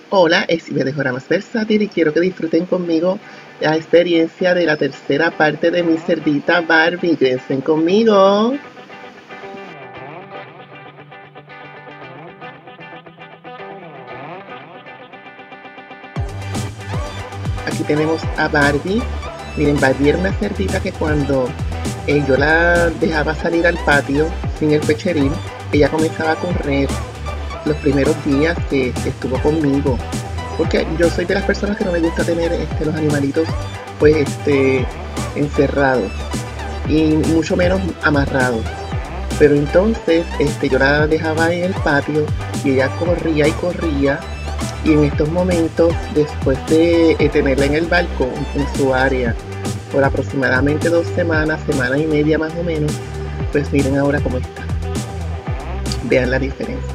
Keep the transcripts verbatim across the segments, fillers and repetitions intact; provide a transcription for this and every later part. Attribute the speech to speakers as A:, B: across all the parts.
A: Hola, es Silvia de Joramas Versátil y quiero que disfruten conmigo la experiencia de la tercera parte de mi cerdita Barbie. Quédense conmigo. Aquí tenemos a Barbie. Miren, Barbie era una cerdita que cuando eh, yo la dejaba salir al patio sin el pecheril, ella comenzaba a correr los primeros días que estuvo conmigo. Porque yo soy de las personas que no me gusta tener este, los animalitos pues este encerrados y mucho menos amarrados. Pero entonces este, yo la dejaba en el patio y ella corría y corría, y en estos momentos, después de eh, tenerla en el balcón, en su área, por aproximadamente dos semanas, semana y media más o menos, pues miren ahora cómo está. Vean la diferencia.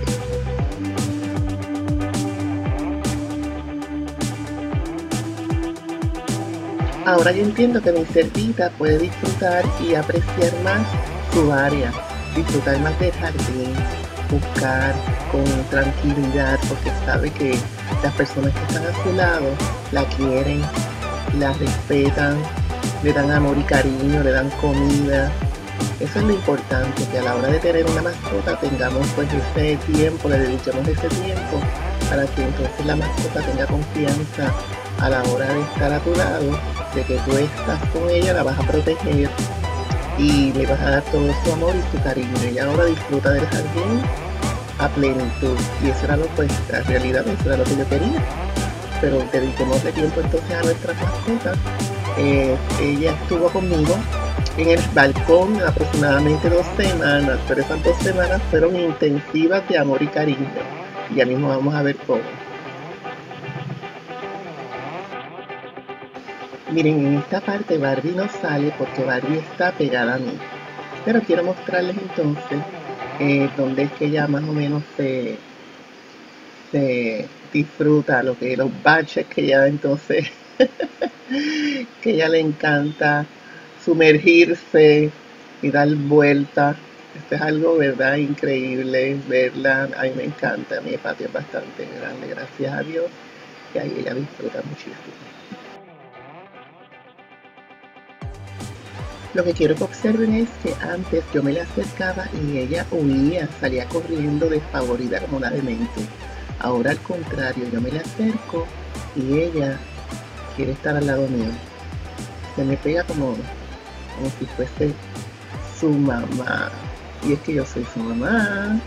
A: Ahora yo entiendo que mi cerdita puede disfrutar y apreciar más su área, disfrutar más del jardín, buscar con tranquilidad, porque sabe que las personas que están a su lado la quieren, la respetan, le dan amor y cariño, le dan comida. Eso es lo importante, que a la hora de tener una mascota tengamos pues ese tiempo, le dediquemos ese tiempo para que entonces la mascota tenga confianza a la hora de estar a tu lado, de que tú estás con ella, la vas a proteger y le vas a dar todo su amor y su cariño. Ella ahora disfruta del jardín a plenitud, y eso era lo pues, la realidad, eso era lo que yo quería. Pero dediquémosle tiempo entonces a nuestras mascotas. Eh, ella estuvo conmigo en el balcón aproximadamente dos semanas, pero esas dos semanas fueron intensivas de amor y cariño. Y ya mismo vamos a ver cómo. Miren, en esta parte Barbie no sale porque Barbie está pegada a mí. Pero quiero mostrarles entonces eh, dónde es que ella más o menos se, se disfruta, lo que los baches que ella entonces, que ella le encanta sumergirse y dar vueltas. Esto es algo, ¿verdad? Increíble verla. A mí me encanta. Mi patio es bastante grande, gracias a Dios. Y ahí ella disfruta muchísimo. Lo que quiero que observen es que antes yo me le acercaba y ella huía, salía corriendo despavorida como una demente. Ahora al contrario, yo me le acerco y ella quiere estar al lado mío. Se me pega como, como si fuese su mamá. Y es que yo soy su mamá.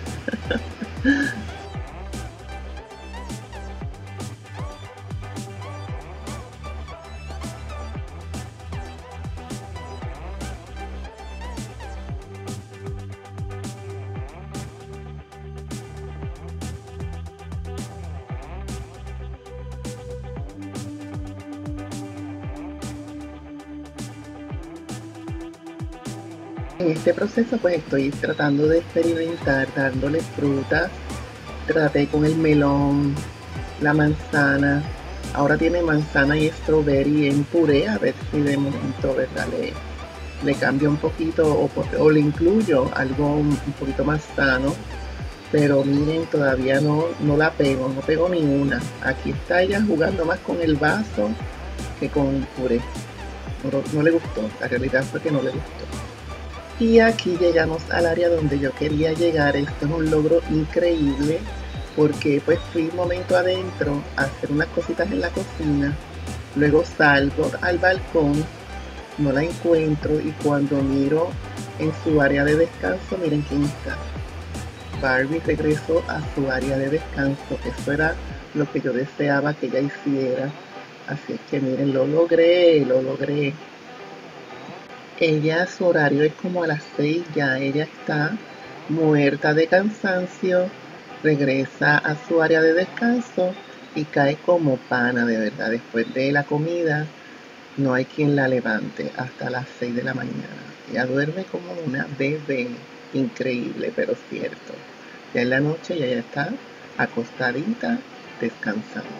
A: En este proceso pues estoy tratando de experimentar, dándole frutas. Traté con el melón, la manzana. Ahora tiene manzana y strawberry en puré, a ver si de momento, ¿verdad? Le, le cambio un poquito o, o le incluyo algo un, un poquito más sano. Pero miren, todavía no, no la pego, no pego ni una. Aquí está ella jugando más con el vaso que con el puré. No, no le gustó, la realidad fue que no le gustó. Y aquí llegamos al área donde yo quería llegar. Esto es un logro increíble porque pues fui un momento adentro a hacer unas cositas en la cocina. Luego salgo al balcón, no la encuentro, y cuando miro en su área de descanso, miren quién está. Barbie regresó a su área de descanso. Eso era lo que yo deseaba que ella hiciera. Así es que miren, lo logré, lo logré. Ella, su horario es como a las seis, ya ella está muerta de cansancio, regresa a su área de descanso y cae como pana, de verdad. Después de la comida no hay quien la levante hasta las seis de la mañana. Ella duerme como una bebé, increíble, pero cierto. Ya en la noche ya está acostadita, descansando.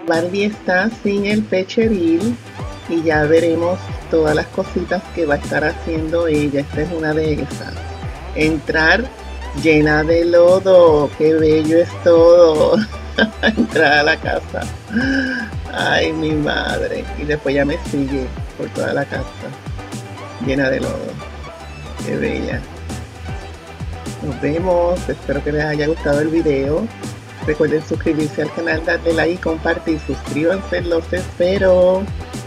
A: Barbie está sin el pecheril y ya veremos todas las cositas que va a estar haciendo ella. Esta es una de esas. Entrar llena de lodo, qué bello es todo. Entrar a la casa. Ay, mi madre. Y después ya me sigue por toda la casa, llena de lodo. Qué bella. Nos vemos. Espero que les haya gustado el video. Recuerden suscribirse al canal, darle like y compartir. Suscríbanse, los espero.